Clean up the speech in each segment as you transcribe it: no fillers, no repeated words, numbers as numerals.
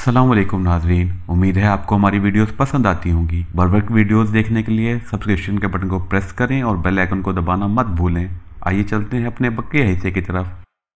अस्सलाम वालेकुम नाजरीन, उम्मीद है आपको हमारी वीडियोस पसंद आती होंगी। बर वक्त वीडियोस देखने के लिए सब्सक्रिप्शन के बटन को प्रेस करें और बेल आइकन को दबाना मत भूलें। आइए चलते हैं अपने बकिया हिस्से की तरफ।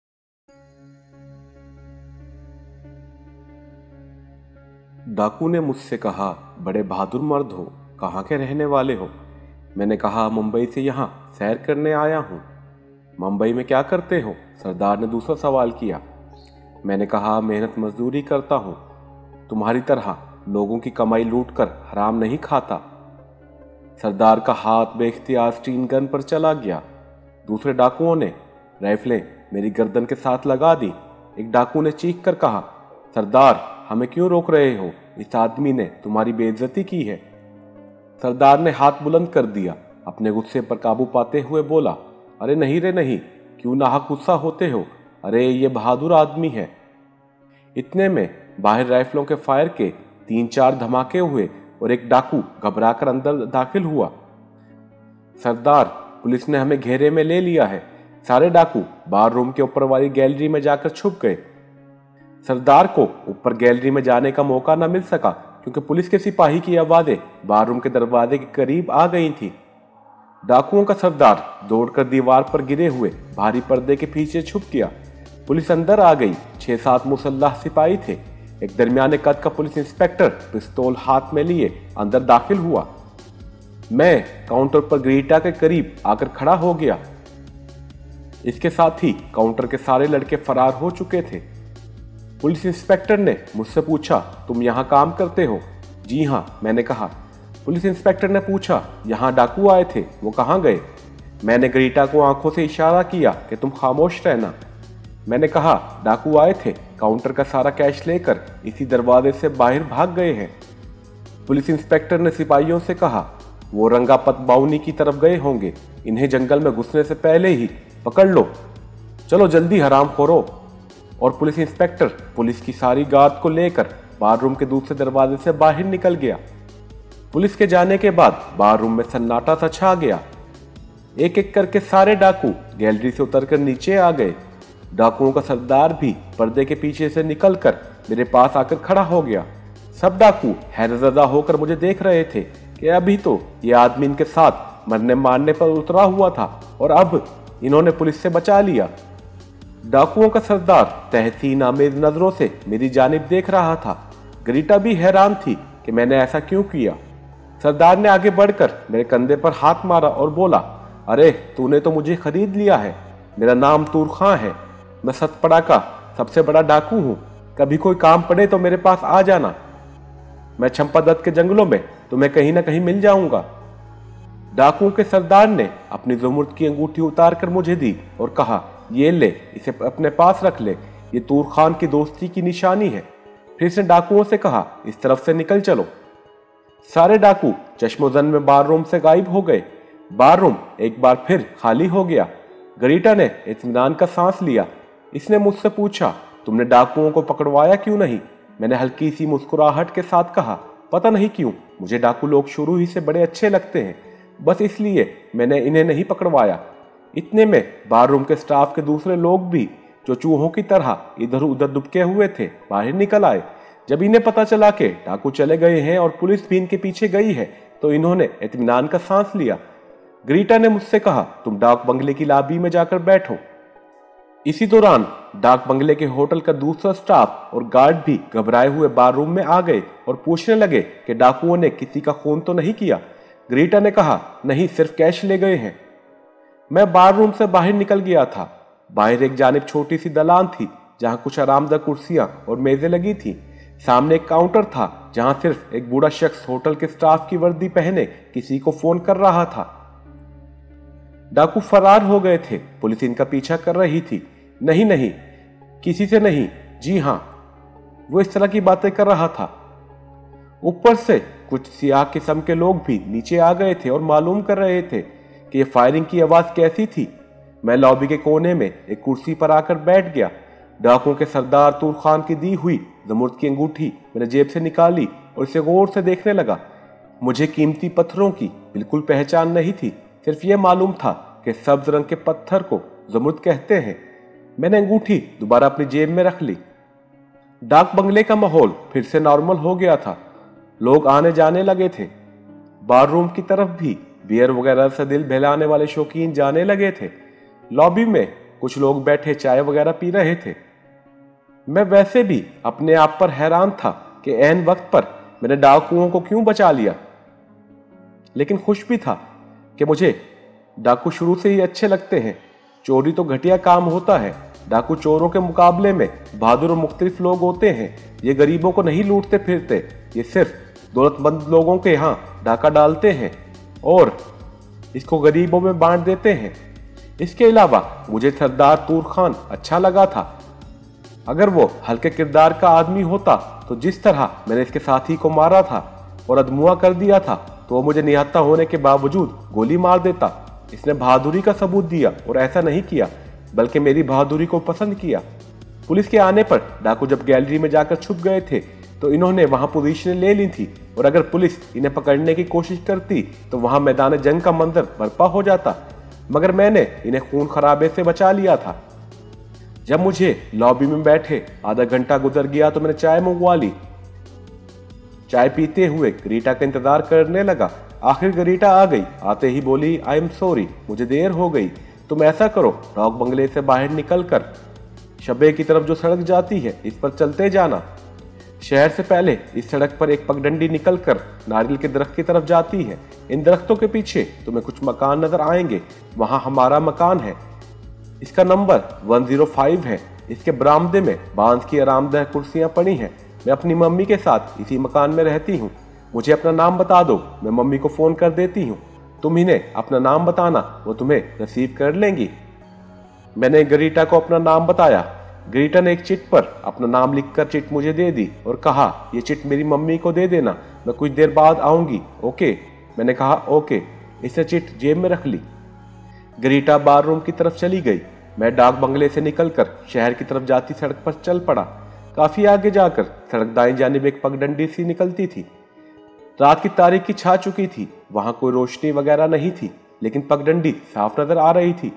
डाकू ने मुझसे कहा, बड़े बहादुर मर्द हो, कहाँ के रहने वाले हो? मैंने कहा, मुंबई से यहाँ सैर करने आया हूँ। मुंबई में क्या करते हो? सरदार ने दूसरा सवाल किया। मैंने कहा, मेहनत मजदूरी करता हूँ, तुम्हारी तरह लोगों की कमाई लूटकर हराम नहीं खाता। सरदार का हाथ बेख्तियार स्टीन गन पर चला गया। दूसरे डाकुओं ने राइफलें मेरी गर्दन के साथ लगा दी। एक डाकू ने चीख कर कहा, सरदार, हमें क्यों रोक रहे हो? इस आदमी ने तुम्हारी बेइज्जती की है। सरदार ने हाथ बुलंद कर दिया। अपने गुस्से पर काबू पाते हुए बोला, अरे नहीं रे नहीं, क्यों नाहक गुस्सा होते हो? अरे ये बहादुर आदमी है। इतने में बाहर राइफलों के फायर के 3-4 धमाके हुए और एक डाकू घबराकर अंदर दाखिल हुआ। सरदार, पुलिस ने हमें घेरे में ले लिया है। सारे डाकू बार रूम के ऊपर वाली गैलरी में जाकर छुप गए। सरदार को ऊपर गैलरी में जाने का मौका न मिल सका क्योंकि पुलिस के सिपाही की आवाजें बार रूम के दरवाजे के करीब आ गई थी। डाकुओं का सरदार दौड़कर दीवार पर गिरे हुए भारी पर्दे के पीछे छुप गया। पुलिस अंदर आ गई। 6-7 मुसल्लह सिपाही थे। एक दरमियाने कद का पुलिस इंस्पेक्टर पिस्तौल हाथ में लिए अंदर दाखिल हुआ। मैं काउंटर पर ग्रीटा के करीब आकर खड़ा हो गया। इसके साथ ही काउंटर के सारे लड़के फरार हो चुके थे। पुलिस इंस्पेक्टर ने मुझसे पूछा, तुम यहाँ काम करते हो? जी हाँ, मैंने कहा। पुलिस इंस्पेक्टर ने पूछा, यहाँ डाकू आए थे, वो कहाँ गए? मैंने ग्रीटा को आंखों से इशारा किया कि तुम खामोश रहना। मैंने कहा, डाकू आए थे, काउंटर का सारा कैश लेकर इसी दरवाजे से बाहर भाग गए हैं। पुलिस इंस्पेक्टर ने सिपाहियों से कहा, वो रंगापत बाउनी की तरफ गए होंगे, इन्हें जंगल में घुसने से पहले ही पकड़ लो। चलो जल्दी हरामखोरो। और पुलिस इंस्पेक्टर पुलिस की सारी गार्ड को लेकर बार रूम के दूसरे दरवाजे से बाहर निकल गया। पुलिस के जाने के बाद बार रूम में सन्नाटा सा छा गया। एक एक करके सारे डाकू गैलरी से उतरकर नीचे आ गए। डाकुओं का सरदार भी पर्दे के पीछे से निकलकर मेरे पास आकर खड़ा हो गया। सब डाकू हैरतज़दा होकर मुझे देख रहे थे कि अभी तो ये आदमी इनके साथ मरने मारने पर उतरा हुआ था और अब इन्होंने पुलिस से बचा लिया। डाकुओं का सरदार तहसीन आमेज नजरों से मेरी जानिब देख रहा था। ग्रीटा भी हैरान थी कि मैंने ऐसा क्यों किया। सरदार ने आगे बढ़कर मेरे कंधे पर हाथ मारा और बोला, अरे तूने तो मुझे खरीद लिया है। मेरा नाम तूर खां है। मैं सतपड़ा का सबसे बड़ा डाकू हूँ। कभी कोई काम पड़े तो मेरे पास आ जाना। मैं चंपादत्त के जंगलों में तुम्हें कहीं ना कहीं मिल जाऊंगा। डाकुओं के सरदार ने अपनी ज़ुमर्द की अंगूठी उतार कर मुझे दी और कहा, ये ले, इसे अपने पास रख ले, ये तूर खान की दोस्ती की निशानी है। फिर से डाकुओं से कहा, इस तरफ से निकल चलो। सारे डाकू चश्मोजन में बार रूम से गायब हो गए। बार रूम एक बार फिर खाली हो गया। ग्रीटा ने इत्मीनान का सांस लिया। इसने मुझसे पूछा, तुमने डाकुओं को पकड़वाया क्यों नहीं? मैंने हल्की सी मुस्कुराहट के साथ कहा, पता नहीं क्यों, मुझे डाकू लोग शुरू ही से बड़े अच्छे लगते हैं, बस इसलिए मैंने इन्हें नहीं पकड़वाया। इतने में बार रूम के स्टाफ के दूसरे लोग भी, जो चूहों की तरह इधर उधर दुबके हुए थे, बाहर निकल आए। जब इन्हें पता चला कि डाकू चले गए हैं और पुलिस भी इनके पीछे गई है तो इन्होंने इत्मीनान का सांस लिया। ग्रीटा ने मुझसे कहा, तुम डाक बंगले की लॉबी में जाकर बैठो। इसी दौरान डाक बंगले के होटल का दूसरा स्टाफ और गार्ड भी घबराए हुए बार रूम में आ गए और पूछने लगे कि डाकुओं ने किसी का खून तो नहीं किया। ग्रीटा ने कहा, नहीं, सिर्फ कैश ले गए हैं। मैं बार रूम से बाहर निकल गया था। बाहर एक जानिब छोटी सी दलान थी जहां कुछ आरामदायक कुर्सियां और मेजें लगी थी। सामने एक काउंटर था जहां सिर्फ एक बूढ़ा शख्स होटल के स्टाफ की वर्दी पहने किसी को फोन कर रहा था। डाकू फरार हो गए थे। पुलिस इनका पीछा कर रही थी। नहीं नहीं, किसी से नहीं, जी हां, वो इस तरह की बातें कर रहा था। ऊपर से कुछ सियाह किस्म के लोग भी नीचे आ गए थे और मालूम कर रहे थे कि ये फायरिंग की आवाज कैसी थी। मैं लॉबी के कोने में एक कुर्सी पर आकर बैठ गया। डाकुओं के सरदार तूर खान की दी हुई ज़ुमर्द की अंगूठी मैंने जेब से निकाली और इसे गौर से देखने लगा। मुझे कीमती पत्थरों की बिल्कुल पहचान नहीं थी, सिर्फ ये मालूम था कि सब्ज रंग के पत्थर को ज़ुमर्द कहते हैं। मैंने अंगूठी दोबारा अपनी जेब में रख ली। डाक बंगले का माहौल फिर से नॉर्मल हो गया था। लोग आने जाने लगे थे। बार रूम की तरफ भी बियर वगैरह से दिल बहलाने वाले शौकीन जाने लगे थे। लॉबी में कुछ लोग बैठे चाय वगैरह पी रहे थे। मैं वैसे भी अपने आप पर हैरान था कि ऐन वक्त पर मैंने डाकुओं को क्यों बचा लिया, लेकिन खुश भी था कि मुझे डाकू शुरू से ही अच्छे लगते हैं। चोरी तो घटिया काम होता है। डाकू चोरों के मुकाबले में बहादुर और मुख्तलिफ लोग होते हैं। ये गरीबों को नहीं लूटते फिरते, ये सिर्फ दौलतमंद लोगों के यहाँ डाका डालते हैं और इसको गरीबों में बांट देते हैं। इसके अलावा मुझे सरदार तूर खान अच्छा लगा था। अगर वो हल्के किरदार का आदमी होता तो जिस तरह मैंने इसके साथी को मारा था और अदमुआ कर दिया था, तो वो मुझे निहत्था होने के बावजूद गोली मार देता। इसने बहादुरी का सबूत दिया और ऐसा नहीं किया बल्कि मेरी बहादुरी को पसंद किया। पुलिस के आने पर डाकू जब गैलरी में जाकर छुप गए थे तो इन्होंने वहां पोजीशनें ले ली थी और अगर पुलिस इन्हें पकड़ने की कोशिश करती तो वहां मैदान जंग का मंजर बर्पा हो जाता, मगर मैंने इन्हें खून खराबे से बचा लिया था। जब मुझे लॉबी में बैठे आधा घंटा गुजर गया तो मैंने चाय मंगवा ली। चाय पीते हुए गरीटा का इंतजार करने लगा। आखिर गरीटा आ गई। आते ही बोली, आई एम सॉरी, मुझे देर हो गई। तुम ऐसा करो, डाक बंगले से बाहर निकलकर शबे की तरफ जो सड़क जाती है इस पर चलते जाना। शहर से पहले इस सड़क पर एक पगडंडी निकलकर नारियल के दरख्त की तरफ जाती है। इन दरख्तों के पीछे तुम्हें कुछ मकान नजर आएंगे, वहां हमारा मकान है। इसका नंबर 105 है। इसके बरामदे में बांस की आरामदेह कुर्सियां पड़ी हैं। मैं अपनी मम्मी के साथ इसी मकान में रहती हूँ। मुझे अपना नाम बता दो, मैं मम्मी को फोन कर देती हूँ। तुम इन्हें अपना नाम बताना, वो तुम्हें रिसीव कर लेंगी। मैंने गरीटा को अपना नाम बताया। गरीटा ने एक चिट पर अपना नाम लिखकर चिट मुझे दे दी और कहा, ये चिट मेरी मम्मी को दे देना, मैं कुछ देर बाद आऊंगी, ओके। मैंने कहा ओके। इसने चिट जेब में रख ली। गरीटा बार रूम की तरफ चली गई। मैं डाक बंगले से निकलकर शहर की तरफ जाती सड़क पर चल पड़ा। काफी आगे जाकर सड़क दाईं जानिब एक पगडंडी सी निकलती थी। रात की तारीकी छा चुकी थी। वहां कोई रोशनी वगैरह नहीं थी, लेकिन पगडंडी साफ नजर आ रही थी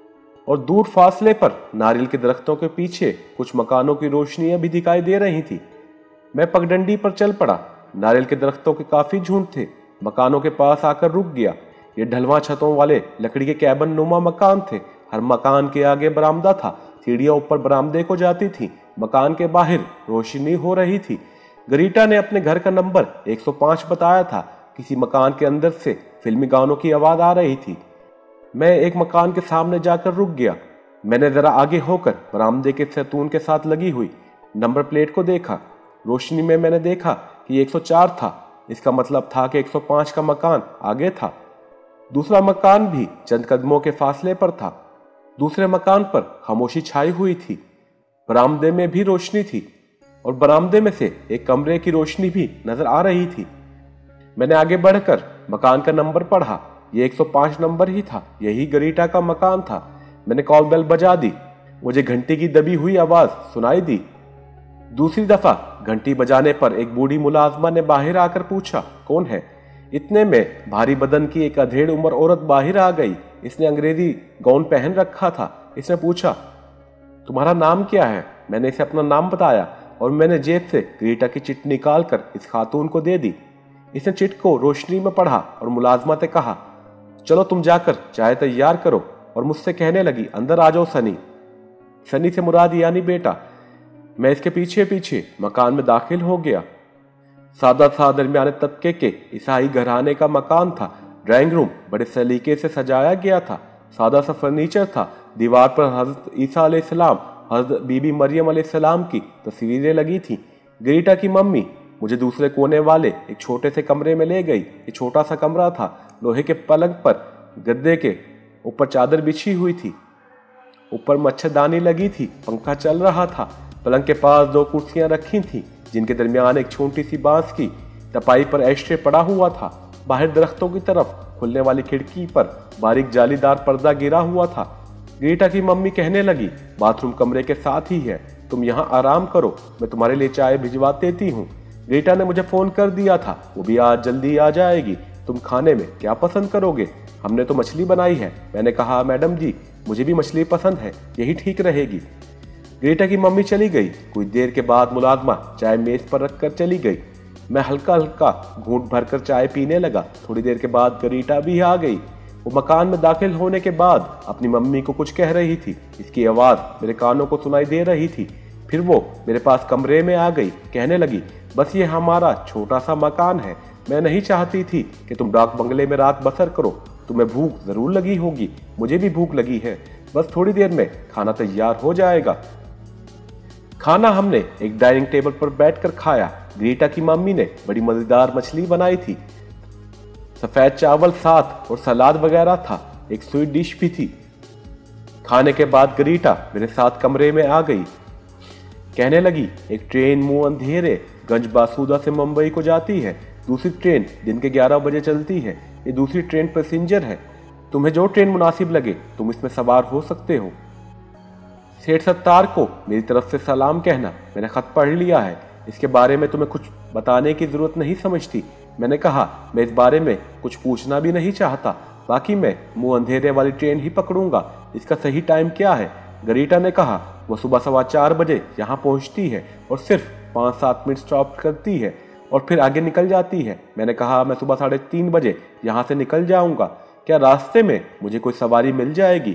और दूर फासले पर नारियल के दरख्तों के पीछे कुछ मकानों की रोशनियां भी दिखाई दे रही थी। मैं पगडंडी पर चल पड़ा। नारियल के दरख्तों के काफी झुंड थे। मकानों के पास आकर रुक गया। ये ढलवा छतों वाले लकड़ी के कैबन नुमा मकान थे। हर मकान के आगे बरामदा था। सीढ़ियां ऊपर बरामदे को जाती थी। मकान के बाहर रोशनी हो रही थी। गरीटा ने अपने घर का नंबर 105 बताया था। किसी मकान के अंदर से फिल्मी गानों की आवाज आ रही थी। मैं एक मकान के सामने जाकर रुक गया। मैंने जरा आगे होकर बरामदे के सैतून के साथ लगी हुई नंबर प्लेट को देखा। रोशनी में मैंने देखा कि 104 था। इसका मतलब था कि 105 का मकान आगे था। दूसरा मकान भी चंद कदमों के फासले पर था। दूसरे मकान पर खामोशी छाई हुई थी। बरामदे में भी रोशनी थी और बरामदे में से एक कमरे की रोशनी भी नजर आ रही थी। मैंने आगे बढ़कर मकान का नंबर पढ़ा। यह 105 नंबर ही था। यही गरीटा का मकान था। मैंने कॉल बेल बजा दी। मुझे घंटी की दबी हुई आवाज सुनाई दी। दूसरी दफा घंटी बजाने पर एक बूढ़ी मुलाजमा ने बाहर आकर पूछा, कौन है? इतने में भारी बदन की एक अधेड़ उम्र औरत बाहर आ गई। इसने अंग्रेजी गाउन पहन रखा था। इसने पूछा, तुम्हारा नाम क्या है? मैंने इसे अपना नाम बताया और मैंने जेब से गरीटा की चिट निकाल कर इस खातून को दे दी। इसने चिट को रोशनी में पढ़ा और मुलाजमा से कहा, चलो तुम जाकर चाय तैयार करो, और मुझसे कहने लगी, अंदर आ जाओ सनी। सनी से मुराद यानी बेटा। मैं इसके पीछे पीछे मकान में दाखिल हो गया। सादा सा दरमियाने तबके के ईसाई घराने का मकान था। ड्राइंग रूम बड़े सलीके से सजाया गया था। सादा सा फर्नीचर था। दीवार पर हजरत ईसा अलैहिस्सलाम, हजरत बीबी मरियम अलैहिस्सलाम की तस्वीरें लगी थी। गरीटा की मम्मी मुझे दूसरे कोने वाले एक छोटे से कमरे में ले गई। ये छोटा सा कमरा था। लोहे के पलंग पर गद्दे के ऊपर चादर बिछी हुई थी। ऊपर मच्छरदानी लगी थी। पंखा चल रहा था। पलंग के पास 2 कुर्सियां रखी थी, जिनके दरमियान एक छोटी सी बांस की टपाई पर एस्ट्रे पड़ा हुआ था। बाहर दरख्तों की तरफ खुलने वाली खिड़की पर बारीक जालीदार पर्दा गिरा हुआ था। गरीटा की मम्मी कहने लगी, बाथरूम कमरे के साथ ही है, तुम यहाँ आराम करो, मैं तुम्हारे लिए चाय भिजवा देती हूँ। गरीटा ने मुझे फोन कर दिया था, वो भी आज जल्दी आ जाएगी। तुम खाने में क्या पसंद करोगे? हमने तो मछली बनाई है। मैंने कहा, मैडम जी, मुझे भी मछली पसंद है, यही ठीक रहेगी। ग्रीटा की मम्मी चली गई। कुछ देर के बाद मुलाजमा चाय मेज पर रखकर चली गई। मैं हल्का हल्का घूंट भरकर चाय पीने लगा। थोड़ी देर के बाद ग्रीटा भी आ गई। वो मकान में दाखिल होने के बाद अपनी मम्मी को कुछ कह रही थी। इसकी आवाज़ मेरे कानों को सुनाई दे रही थी। फिर वो मेरे पास कमरे में आ गई। कहने लगी, बस ये हमारा छोटा सा मकान है। मैं नहीं चाहती थी कि तुम डाक बंगले में रात बसर करो। तुम्हें भूख ज़रूर लगी होगी, मुझे भी भूख लगी है। बस थोड़ी देर में खाना तैयार हो जाएगा। खाना हमने एक डाइनिंग टेबल पर बैठकर खाया। ग्रीटा की मम्मी ने बड़ी मज़ेदार मछली बनाई थी। सफ़ेद चावल साथ और सलाद वगैरह था। एक स्वीट डिश भी थी। खाने के बाद ग्रीटा मेरे साथ कमरे में आ गई। कहने लगी, एक ट्रेन मुंह अंधेरे गंज बासूदा से मुंबई को जाती है। दूसरी ट्रेन दिन के 11 बजे चलती है। ये दूसरी ट्रेन पैसेंजर है। तुम्हें जो ट्रेन मुनासिब लगे तुम इसमें सवार हो सकते हो। सेठ सत्तार को मेरी तरफ से सलाम कहना। मैंने खत पढ़ लिया है। इसके बारे में तुम्हें कुछ बताने की जरूरत नहीं समझती। मैंने कहा, मैं इस बारे में कुछ पूछना भी नहीं चाहता। बाकी मैं मुंह अंधेरे वाली ट्रेन ही पकड़ूंगा। इसका सही टाइम क्या है? ग्रीटा ने कहा, वह सुबह 4:15 बजे यहाँ पहुँचती है और सिर्फ 5-7 मिनट स्टॉप करती है और फिर आगे निकल जाती है। मैंने कहा, मैं सुबह 3:30 बजे यहाँ से निकल जाऊंगा। क्या रास्ते में मुझे कोई सवारी मिल जाएगी?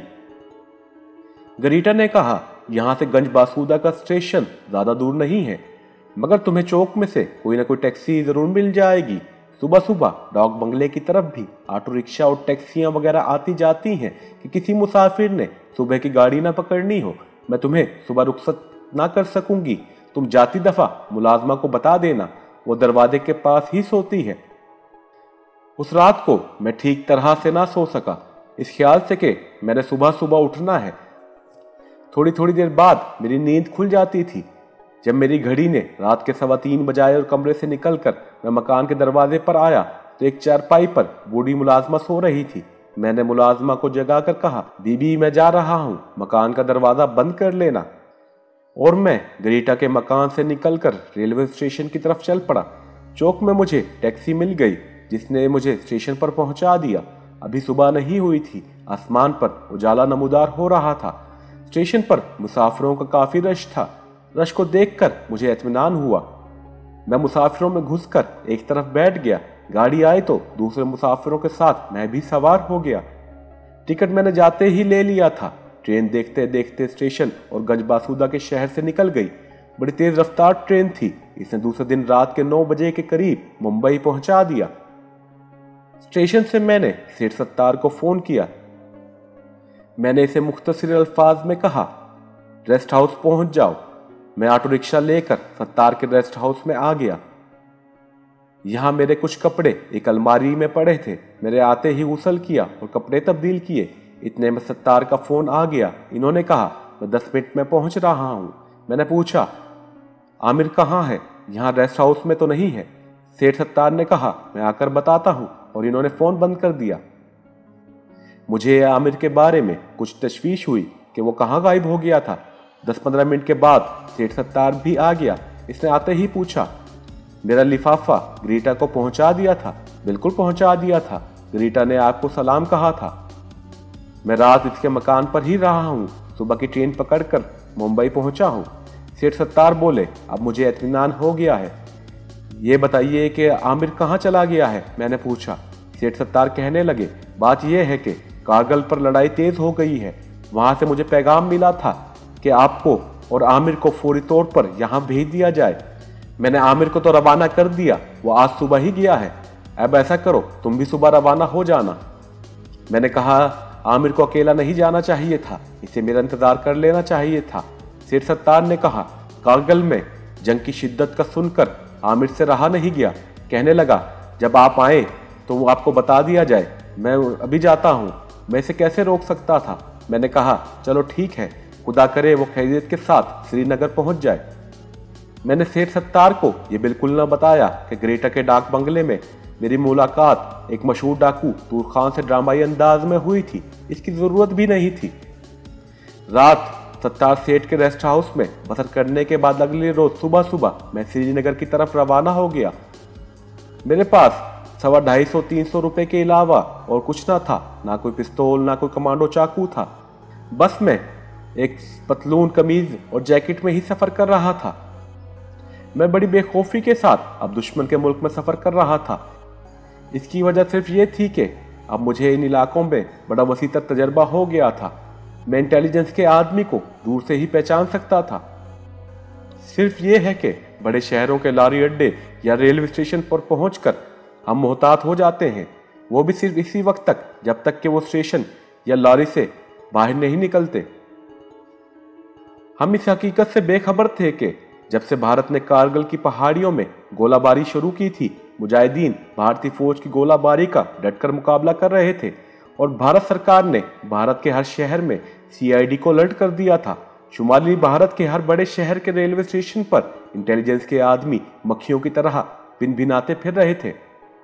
ग्रीटा ने कहा, यहाँ से गंज बासूदा का स्टेशन ज़्यादा दूर नहीं है, मगर तुम्हें चौक में से कोई ना कोई टैक्सी ज़रूर मिल जाएगी। सुबह सुबह डाक बंगले की तरफ भी ऑटो रिक्शा और टैक्सियाँ वगैरह आती जाती हैं कि किसी मुसाफिर ने सुबह की गाड़ी ना पकड़नी हो। मैं तुम्हें सुबह रुखसत ना कर सकूंगी। तुम जाती दफ़ा मुलाजमा को बता देना, वो दरवाजे के पास ही सोती है। उस रात को मैं ठीक तरह से ना सो सका, इस ख्याल से कि मैंने सुबह सुबह उठना है। थोड़ी थोड़ी देर बाद मेरी नींद खुल जाती थी। जब मेरी घड़ी ने रात के 3:15 बजाए और कमरे से निकलकर मैं मकान के दरवाजे पर आया तो एक चारपाई पर बूढ़ी मुलाजमा सो रही थी। मैंने मुलाजमा को जगाकर कहा, बीबी मैं जा रहा हूँ, मकान का दरवाज़ा बंद कर लेना। और मैं ग्रीटा के मकान से निकलकर रेलवे स्टेशन की तरफ चल पड़ा। चौक में मुझे टैक्सी मिल गई जिसने मुझे स्टेशन पर पहुंचा दिया। अभी सुबह नहीं हुई थी। आसमान पर उजाला नमूदार हो रहा था। स्टेशन पर मुसाफिरों का काफ़ी रश था। रश को देखकर मुझे इत्मीनान हुआ। मैं मुसाफिरों में घुसकर एक तरफ बैठ गया। गाड़ी आई तो दूसरे मुसाफिरों के साथ मैं भी सवार हो गया। टिकट मैंने जाते ही ले लिया था। ट्रेन देखते देखते स्टेशन और गंज बासूदा के शहर से निकल गई। बड़ी तेज रफ्तार ट्रेन थी। इसने दूसरे दिन रात के 9 बजे के करीब मुंबई पहुंचा दिया। स्टेशन से मैंने सेठ सत्तार को फोन किया। मैंने इसे मुख्तसर अल्फाज में कहा, रेस्ट हाउस पहुंच जाओ। मैं ऑटो रिक्शा लेकर सत्तार के रेस्ट हाउस में आ गया। यहाँ मेरे कुछ कपड़े एक अलमारी में पड़े थे। मेरे आते ही गुसल किया और कपड़े तब्दील किए। इतने में सत्तार का फोन आ गया। इन्होंने कहा, मैं 10 मिनट में पहुंच रहा हूँ। मैंने पूछा, आमिर कहाँ है? यहाँ रेस्ट हाउस में तो नहीं है। सेठ सत्तार ने कहा, मैं आकर बताता हूँ, और इन्होंने फोन बंद कर दिया। मुझे आमिर के बारे में कुछ तशवीश हुई कि वो कहाँ गायब हो गया था। 10-15 मिनट के बाद सेठ सत्तार भी आ गया। इसने आते ही पूछा, मेरा लिफाफा ग्रीटा को पहुंचा दिया था? बिल्कुल पहुंचा दिया था। ग्रीटा ने आपको सलाम कहा था। मैं रात इसके मकान पर ही रहा हूँ। सुबह की ट्रेन पकड़कर मुंबई पहुंचा हूँ। सेठ सत्तार बोले, अब मुझे इत्मीनान हो गया है। ये बताइए कि आमिर कहाँ चला गया है? मैंने पूछा। सेठ सत्तार कहने लगे, बात यह है कि कारगिल पर लड़ाई तेज हो गई है। वहाँ से मुझे पैगाम मिला था कि आपको और आमिर को फौरी तौर पर यहाँ भेज दिया जाए। मैंने आमिर को तो रवाना कर दिया, वो आज सुबह ही गया है। अब ऐसा करो, तुम भी सुबह रवाना हो जाना। मैंने कहा, आमिर को अकेला नहीं जाना चाहिए था, इसे मेरा इंतजार कर लेना चाहिए था। सेठ सत्तार ने कहा, कारगिल में जंग की शिद्दत का सुनकर आमिर से रहा नहीं गया। कहने लगा, जब आप आए तो वो आपको बता दिया जाए। मैं अभी जाता हूँ, मैं इसे कैसे रोक सकता था। मैंने कहा, चलो ठीक है, खुदा करे वो खैरियत के साथ श्रीनगर पहुँच जाए। मैंने सेठ सत्तार को ये बिल्कुल न बताया कि ग्रेटा के डाक बंगले में मेरी मुलाकात एक मशहूर डाकू तूर खान से ड्रामाई अंदाज में हुई थी। इसकी ज़रूरत भी नहीं थी। रात सत्तार सेठ के रेस्ट हाउस में बसर करने के बाद अगले रोज सुबह सुबह मैं श्रीनगर की तरफ रवाना हो गया। मेरे पास 250-300 रुपये के अलावा और कुछ ना था। ना कोई पिस्तौल, ना कोई कमांडो चाकू था। बस मैं एक पतलून कमीज और जैकेट में ही सफर कर रहा था। मैं बड़ी बेखौफी के साथ अब दुश्मन के मुल्क में सफर कर रहा था। इसकी वजह सिर्फ ये थी कि अब मुझे इन इलाकों में बड़ा वसीतर तजर्बा हो गया था। मैं इंटेलिजेंस के आदमी को दूर से ही पहचान सकता था। सिर्फ ये है कि बड़े शहरों के लॉरी अड्डे या रेलवे स्टेशन पर पहुंचकर हम मोहतात हो जाते हैं, वो भी सिर्फ इसी वक्त तक जब तक कि वो स्टेशन या लॉरी से बाहर नहीं निकलते। हम इस हकीकत से बेखबर थे कि जब से भारत ने कारगिल की पहाड़ियों में गोलाबारी शुरू की थी, मुजाहिदीन भारतीय फौज की गोलाबारी का डटकर मुकाबला कर रहे थे और भारत सरकार ने भारत के हर शहर में CID को अलर्ट कर दिया था। शुमाली भारत के हर बड़े शहर के रेलवे स्टेशन पर इंटेलिजेंस के आदमी मक्खियों की तरह भिन-भिनाते फिर रहे थे।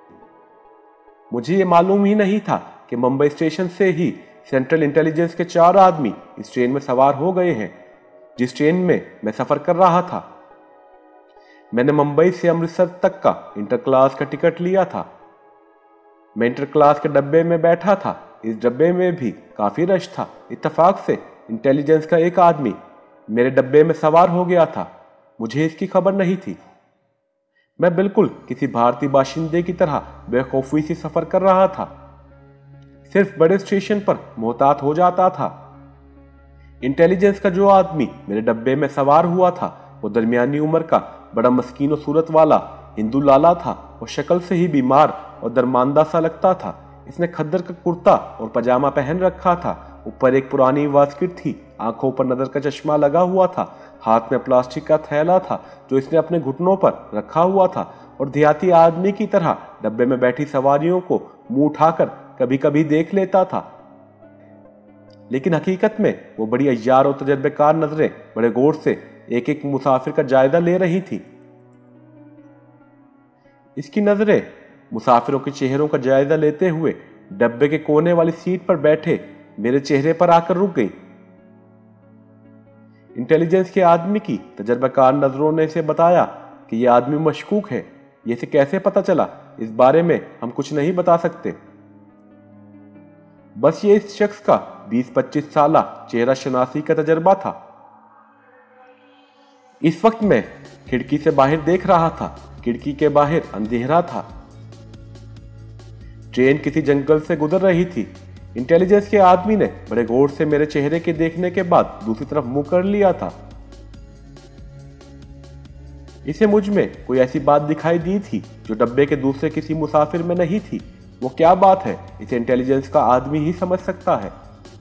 मुझे ये मालूम ही नहीं था कि मुंबई स्टेशन से ही सेंट्रल इंटेलिजेंस के 4 आदमी इस ट्रेन में सवार हो गए हैं जिस ट्रेन में मैं सफर कर रहा था। मैंने मुंबई से अमृतसर तक का इंटर क्लास का टिकट लिया था। मैं इंटर क्लास के डब्बे में बैठा था। इस डब्बे में भी काफी रश था। इत्तेफाक से इंटेलिजेंस का एक आदमी मेरे डब्बे में सवार हो गया था। मुझे इसकी खबर नहीं थी। मैं बिल्कुल किसी भारतीय बाशिंदे की तरह बेखौफी से सफर कर रहा था। सिर्फ बड़े स्टेशन पर मोहतात हो जाता था। इंटेलिजेंस का जो आदमी मेरे डब्बे में सवार हुआ था वो दरमियानी उम्र का बड़ा मस्कीन और सूरत वाला हिंदू लाला था और शक्ल से ही बीमार और दरमांदा सा लगता था। इसने खद्दर का कुर्ता और पजामा पहन रखा था। ऊपर एक पुरानी वास्किट थी। आंखों पर नजर का चश्मा लगा हुआ था। हाथ में प्लास्टिक का थैला था जो इसने अपने घुटनों पर रखा हुआ था और देहाती आदमी की तरह डब्बे में बैठी सवारियों को मुंह उठाकर कभी कभी देख लेता था। लेकिन हकीकत में वो बड़ी अय्यार और तजर्बेकार नजरें बड़े गौर से एक एक मुसाफिर का जायजा ले रही थी। इसकी नजरें मुसाफिरों के चेहरों का जायजा लेते हुए डब्बे के कोने वाली सीट पर बैठे मेरे चेहरे पर आकर रुक गई। इंटेलिजेंस के आदमी की तजर्बाकार नजरों ने इसे बताया कि यह आदमी मशकूक है। ये इसे कैसे पता चला इस बारे में हम कुछ नहीं बता सकते। बस ये इस शख्स का 20-25 साला चेहरा शनासी का तजर्बा था। इस वक्त मैं खिड़की से बाहर देख रहा था। खिड़की के बाहर अंधेरा था। ट्रेन किसी जंगल से गुजर रही थी। इंटेलिजेंस के आदमी ने बड़े गौर से मेरे चेहरे के देखने के बाद दूसरी तरफ मुंह कर लिया था। इसे मुझ में कोई ऐसी बात दिखाई दी थी जो डब्बे के दूसरे किसी मुसाफिर में नहीं थी। वो क्या बात है इसे इंटेलिजेंस का आदमी ही समझ सकता है।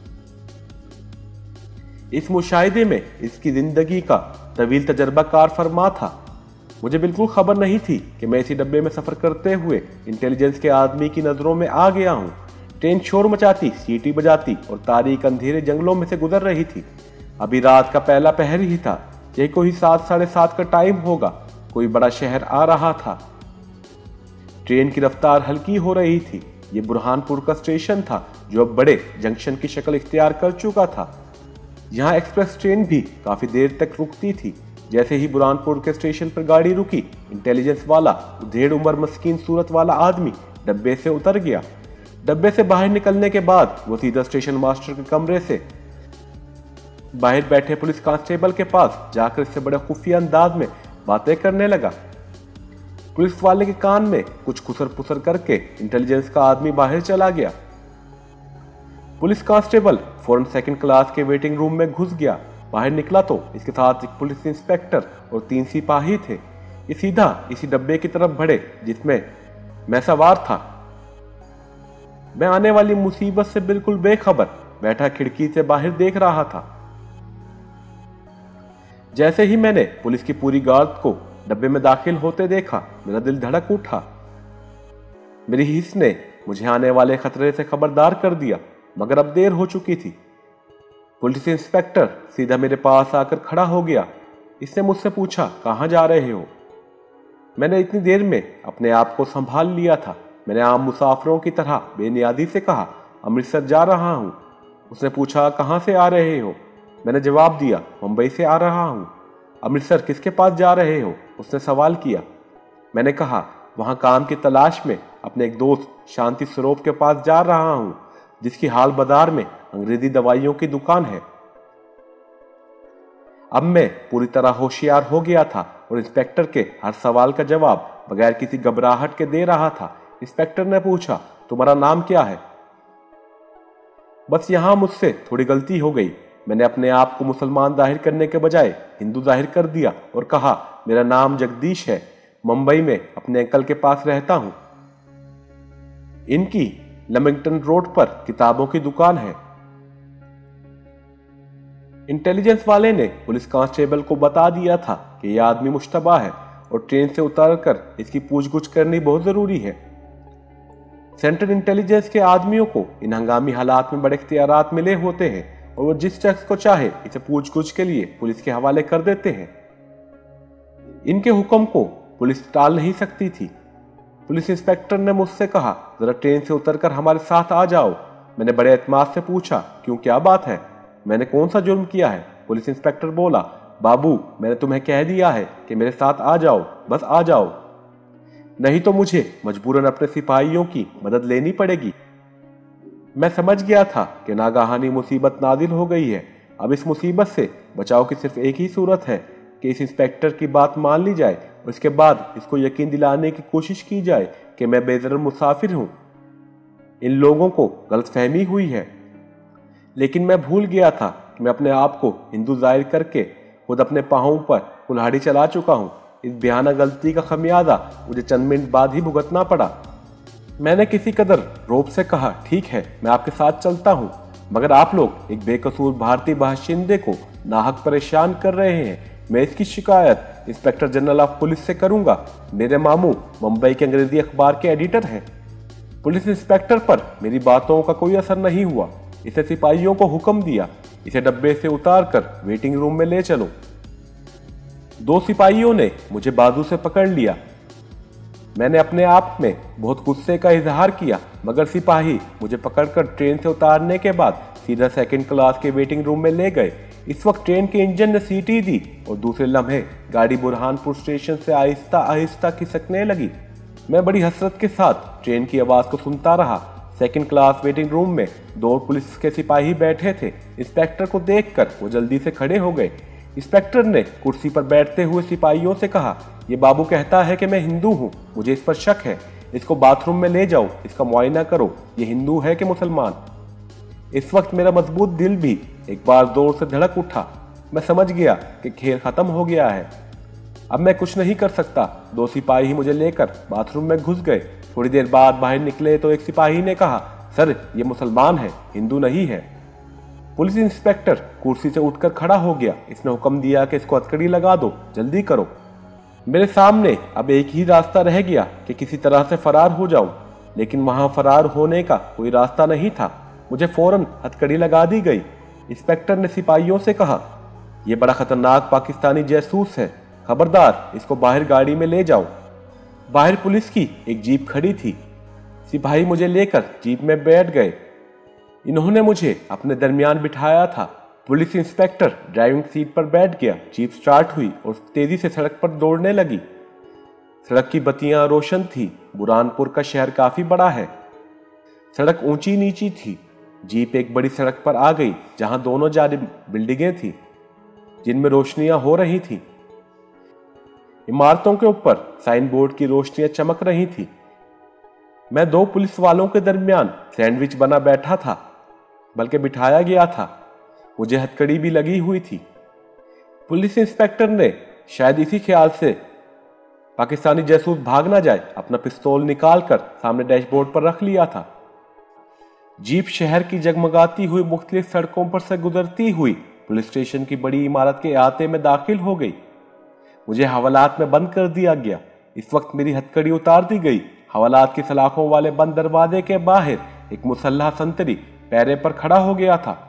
इस मुशाहिदे में इसकी जिंदगी का तवील तजर्बाकार फरमा था। मुझे बिल्कुल खबर नहीं थी कि मैं इसी डब्बे में सफर करते हुए इंटेलिजेंस के आदमी की नजरों में आ गया हूं। ट्रेन शोर मचाती, सीटी बजाती और तारीक अंधेरे जंगलों में से गुजर रही थी। अभी रात का पहला पहर ही था। यही कोई 7-7:30 का टाइम होगा। कोई बड़ा शहर आ रहा था। ट्रेन की रफ्तार हल्की हो रही थी। ये बुरहानपुर का स्टेशन था जो अब बड़े जंक्शन की शक्ल इख्तियार कर चुका था। यहाँ एक्सप्रेस ट्रेन भी काफी देर तक रुकती थी। जैसे ही बुरहानपुर के स्टेशन पर गाड़ी रुकी, इंटेलिजेंस वाला उधेड़ उम्र मस्कीन सूरत वाला आदमी डब्बे से उतर गया। डब्बे से बाहर निकलने के बाद वो सीधा स्टेशन मास्टर के कमरे से बाहर बैठे पुलिस कांस्टेबल के पास जाकर इससे बड़े खुफिया अंदाज में बातें करने लगा। पुलिस वाले के कान में कुछ खुसर पुसर करके इंटेलिजेंस का आदमी बाहर चला गया। पुलिस कांस्टेबल फौरन सेकंड क्लास के वेटिंग रूम में घुस गया। बाहर निकला तो इसके साथ एक पुलिस इंस्पेक्टर और 3 सिपाही थे। ये सीधा इसी डब्बे की तरफ बढ़े जिसमें मैं सवार था। मैं आने वाली मुसीबत से बिल्कुल बेखबर बैठा खिड़की से बाहर देख रहा था। जैसे ही मैंने पुलिस की पूरी गार्ड को डब्बे में दाखिल होते देखा, मेरा दिल धड़क उठा। मेरी हिस्स ने मुझे आने वाले खतरे से खबरदार कर दिया, मगर अब देर हो चुकी थी। पुलिस इंस्पेक्टर सीधा मेरे पास आकर खड़ा हो गया। इसने मुझसे पूछा, कहाँ जा रहे हो? मैंने इतनी देर में अपने आप को संभाल लिया था। मैंने आम मुसाफिरों की तरह बेनियादी से कहा, अमृतसर जा रहा हूँ। उसने पूछा, कहाँ से आ रहे हो? मैंने जवाब दिया, मुंबई से आ रहा हूँ। अमृतसर किसके पास जा रहे हो? उसने सवाल किया। मैंने कहा, वहाँ काम की तलाश में अपने एक दोस्त शांति स्वरूप के पास जा रहा हूँ, जिसकी हाल बाजार में अंग्रेजी दवाइयों की दुकान है। अब मैं पूरी तरह होशियार हो गया था और इंस्पेक्टर के हर सवाल का जवाब बगैर किसी घबराहट के दे रहा था। इंस्पेक्टर ने पूछा, तुम्हारा नाम क्या है? बस यहाँ मुझसे थोड़ी गलती हो गई। मैंने अपने आप को मुसलमान जाहिर करने के बजाय हिंदू जाहिर कर दिया और कहा, मेरा नाम जगदीश है, मुंबई में अपने अंकल के पास रहता हूं। इनकी लेमिंगटन रोड पर किताबों की दुकान है। इंटेलिजेंस वाले ने पुलिस कांस्टेबल को बता दिया था कि यह आदमी मुश्तबा है और ट्रेन से उतरकर इसकी पूछगुछ करनी बहुत जरूरी है। सेंट्रल इंटेलिजेंस के आदमियों को इन हंगामी हालात में बड़े इख्तियारात मिले होते हैं और वो जिस शख्स को चाहे इसे पूछगुछ के लिए पुलिस के हवाले कर देते हैं। इनके हुक्म को पुलिस टाल नहीं सकती थी। पुलिस इंस्पेक्टर ने मुझसे कहा, जरा ट्रेन से उतरकर हमारे साथ आ जाओ। मैंने बड़े एतमाद से पूछा, क्यों, क्या बात है? मैंने कौन सा जुर्म किया है? पुलिस इंस्पेक्टर बोला, बाबू मैंने तुम्हें कह दिया है कि मेरे साथ आ जाओ, बस आ जाओ, नहीं तो मुझे मजबूरन अपने सिपाहियों की मदद लेनी पड़ेगी। मैं समझ गया था कि नागाहानी मुसीबत नादिल हो गई है। अब इस मुसीबत से बचाव की सिर्फ एक ही सूरत है कि इस इंस्पेक्टर की बात मान ली जाए और इसके बाद इसको यकीन दिलाने की कोशिश की जाए कि मैं बेज़रर मुसाफिर हूं। इन लोगों को गलतफहमी हुई है, लेकिन मैं भूल गया था कि मैं अपने आप को हिंदू जाहिर करके खुद अपने पांवों पर कुल्हाड़ी चला चुका हूं। इस भयानक गलती का खमियाजा मुझे चंद मिनट बाद ही भुगतना पड़ा। मैंने किसी कदर रौब से कहा, ठीक है, मैं आपके साथ चलता हूं, मगर आप लोग एक बेकसूर भारतीय बाशिंदे को नाहक परेशान कर रहे हैं। मैं इसकी शिकायत इंस्पेक्टर जनरल ऑफ पुलिस से करूंगा। मेरे मामू मुंबई के अंग्रेजी अखबार के एडिटर हैं। पुलिस इंस्पेक्टर पर मेरी बातों का कोई असर नहीं हुआ। इसे सिपाहियों को हुक्म दिया, इसे डब्बे से उतार कर वेटिंग रूम में ले चलो। 2 सिपाहियों ने मुझे बाजू से पकड़ लिया। मैंने अपने आप में बहुत गुस्से का इजहार किया, मगर सिपाही मुझे पकड़कर ट्रेन से उतारने के बाद सीधा सेकंड क्लास के वेटिंग रूम में ले गए। इस वक्त ट्रेन के इंजन ने सीटी दी और दूसरे लम्हे गाड़ी बुरहानपुर स्टेशन से आहिस्ता आहिस्ता खिसकने लगी। मैं बड़ी हसरत के साथ ट्रेन की आवाज को सुनता रहा। सेकंड क्लास वेटिंग रूम में 2 पुलिस के सिपाही बैठे थे। इंस्पेक्टर को देखकर वो जल्दी से खड़े हो गए। इंस्पेक्टर ने कुर्सी पर बैठते हुए सिपाहियों से कहा, ये बाबू कहता है कि मैं हिंदू हूँ, मुझे इस पर शक है। इसको बाथरूम में ले जाओ, इसका मुआयना करो, ये हिंदू है कि मुसलमान। इस वक्त मेरा मजबूत दिल भी एक बार जोर से धड़क उठा। मैं समझ गया कि खेल खत्म हो गया है, अब मैं कुछ नहीं कर सकता। 2 सिपाही मुझे लेकर बाथरूम में घुस गए। थोड़ी देर बाद बाहर निकले तो एक सिपाही ने कहा, सर ये मुसलमान है, हिंदू नहीं है। पुलिस इंस्पेक्टर कुर्सी से उठकर खड़ा हो गया। इसने हुक्म दिया कि इसको हथकड़ी लगा दो, जल्दी करो। मेरे सामने अब एक ही रास्ता रह गया कि किसी तरह से फरार हो जाऊं, लेकिन वहां फरार होने का कोई रास्ता नहीं था। मुझे फौरन हथकड़ी लगा दी गई। इंस्पेक्टर ने सिपाहियों से कहा, यह बड़ा खतरनाक पाकिस्तानी जासूस है, खबरदार इसको बाहर गाड़ी में ले जाओ। बाहर पुलिस की एक जीप खड़ी थी। सिपाही मुझे लेकर जीप में बैठ गए। इन्होंने मुझे अपने दरमियान बिठाया था। पुलिस इंस्पेक्टर ड्राइविंग सीट पर बैठ गया। जीप स्टार्ट हुई और तेजी से सड़क पर दौड़ने लगी। सड़क की बत्तियां रोशन थी। बुरहानपुर का शहर काफी बड़ा है। सड़क ऊंची नीची थी। जीप एक बड़ी सड़क पर आ गई जहां दोनों जानिब बिल्डिंगें थी जिनमें रोशनियां हो रही थी। इमारतों के ऊपर साइन बोर्ड की रोशनियां चमक रही थी। मैं 2 पुलिस वालों के दरमियान सैंडविच बना बैठा था, बल्कि बिठाया गया था। मुझे हथकड़ी भी लगी हुई थी। पुलिस इंस्पेक्टर ने शायद इसी ख्याल से पाकिस्तानी जासूस भाग ना जाए अपना पिस्तौल निकालकर सामने डैशबोर्ड पर रख लिया था। जीप शहर की जगमगाती हुई मुख्तलिफ सड़कों पर से गुजरती हुई पुलिस स्टेशन की बड़ी इमारत के अहाते में दाखिल हो गई। मुझे हवालात में बंद कर दिया गया। इस वक्त मेरी हथकड़ी उतार दी गई। हवालात की सलाखों वाले बंद दरवाजे के बाहर एक मुसल्लह संतरी पैरे पर खड़ा हो गया था।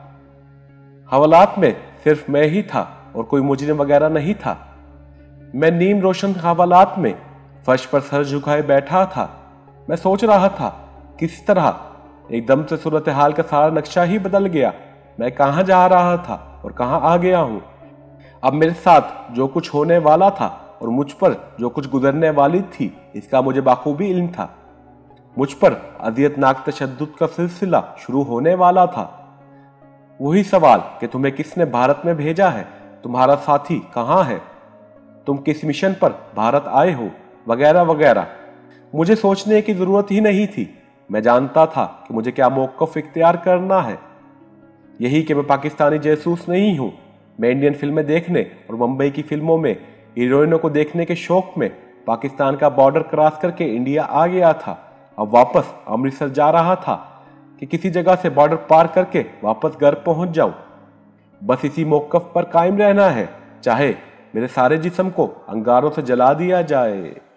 हवालात में सिर्फ मैं ही था और कोई मुजरिम वगैरह नहीं था। मैं नीम रोशन हवालात में फर्श पर सर झुकाए बैठा था। मैं सोच रहा था किस तरह एकदम से सूरत हाल का सारा नक्शा ही बदल गया। मैं कहाँ जा रहा था और कहाँ आ गया हूँ। अब मेरे साथ जो कुछ होने वाला था और मुझ पर जो कुछ गुजरने वाली थी, इसका मुझे बाखूबी इल्म था। मुझ पर अज़ियतनाक तशद्दुद का सिलसिला शुरू होने वाला था। वही सवाल कि तुम्हें किसने भारत में भेजा है, तुम्हारा साथी कहाँ है, तुम किस मिशन पर भारत आए हो, वगैरह वगैरह। मुझे सोचने की जरूरत ही नहीं थी। मैं जानता था कि मुझे क्या मौक़िफ़ इख्तियार करना है। यही कि मैं पाकिस्तानी जासूस नहीं हूँ। मैं इंडियन फिल्में देखने और मुंबई की फिल्मों में हीरोइनों को देखने के शौक में पाकिस्तान का बॉर्डर क्रॉस करके इंडिया आ गया था। अब वापस अमृतसर जा रहा था कि किसी जगह से बॉर्डर पार करके वापस घर पहुंच जाऊं। बस इसी मौक़िफ़ पर कायम रहना है, चाहे मेरे सारे जिस्म को अंगारों से जला दिया जाए।